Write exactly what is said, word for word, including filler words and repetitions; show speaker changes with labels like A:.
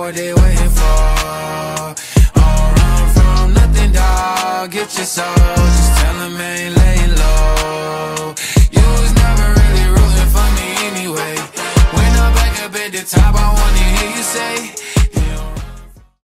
A: what they waiting for. Don't run from nothing, dog. Get your soul. Just tell them ain't